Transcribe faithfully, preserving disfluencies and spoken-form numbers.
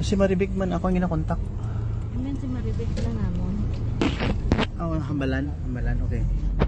Si Maribik man ako ang ginakontak. Amen si Maribek na namon. Oh, hambalan, hambalan, okay.